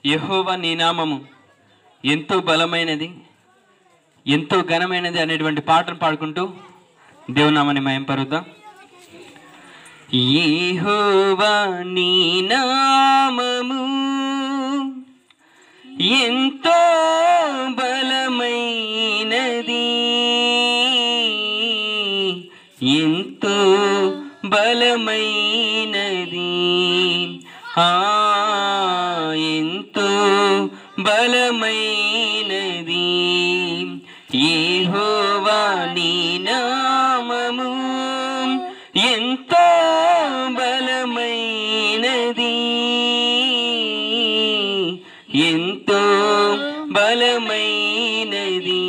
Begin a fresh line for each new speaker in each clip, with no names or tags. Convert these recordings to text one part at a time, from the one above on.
యెహోవా నీ నామము ఎంతో బలమైనది, ఎంతో ఘనమైనది అనేటువంటి పాటను పాడుకుంటూ దేవుని నామాన్ని మహింపరుద్దాం. యెహోవా నీ నామము ఎంతో బలమైనది, ఎంతో బలమైనది, ఎంతో బలమైనది. యెహోవా నీ నామము ఎంతో బలమైనది, ఎంతో బలమైనది,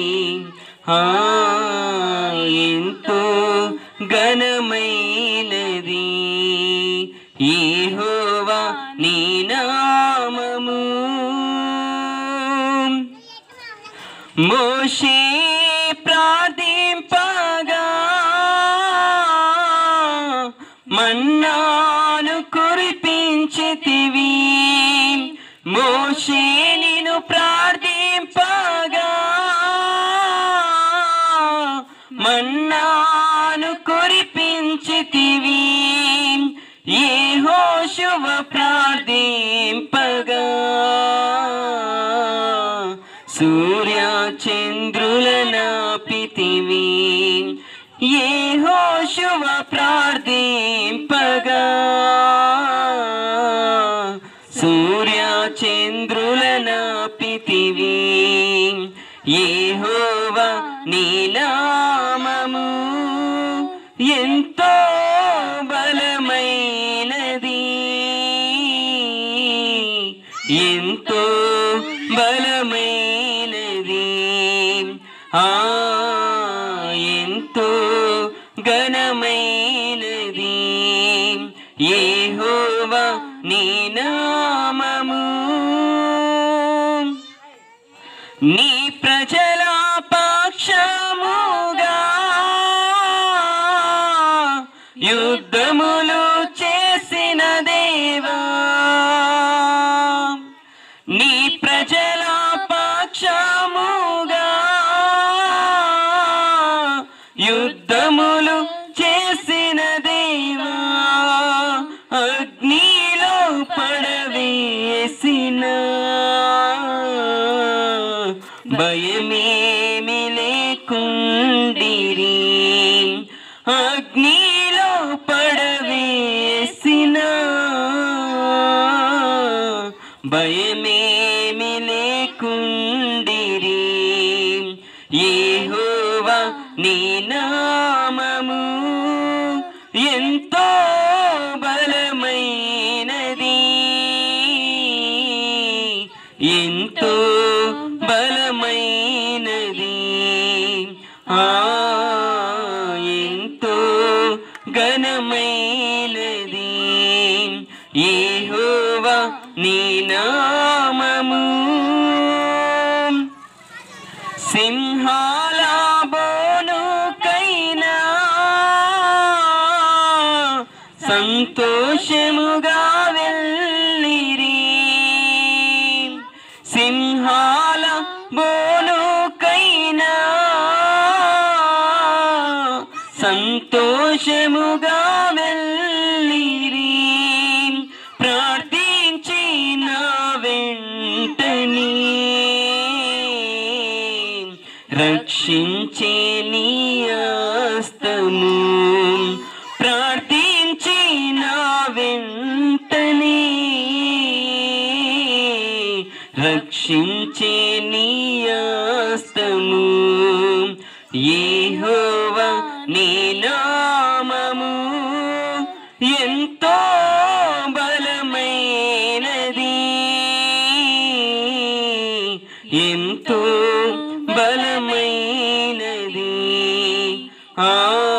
ఎంతో ఘనమైనది. యెహోవా నీ నామము. మోషే ప్రార్థింపగా మన్నాను కురిపించితివి, మోషే నిన్ను ప్రార్థింపగా మన్నాను కురిపించితివి, యెహోషువ ప్రార్థింపగా సూర్య చంద్రులనాపితివి, యెహోషువ ప్రార్థింపగా సూర్య చంద్రులనాపితివి. యెహోవా నీ నామము ఎంతో బలమైనది, ఎంతో బలమైనది, ఎంతో ఘనమైనది. యెహోవా నీ నామము. నీ ప్రజల పక్షముగా యుద్ధములు చేసిన దేవా, నీ ప్రజల పక్షముగా యుద్ధములు చేసిన దేవా, అగ్నిలో పడవేసిన భయమేమి లేకుండిరి, అగ్నిలో పడవేసిన భయమేమి లేకుండిరి. యెహోవా నీ నామము ఎంతో బలమైనది, ఎంతో బలమైనది, ఎంతో ఘనమైనది. యెహోవా నీ నామము. సింహాల బోనుకైనా సంతోషముగా వెళ్ళిరి, సింహాల బోనుకైనా సంతోషముగా వెళ్ళిరి, ప్రార్థించిన వెంటనే రక్షించే నీ హస్తము, ప్రార్థించిన వెంటనే రక్షించే నీ హస్తము. యెహోవా నీ నామము ఎంతో బలమైనది, ఎంతో బలమైనది,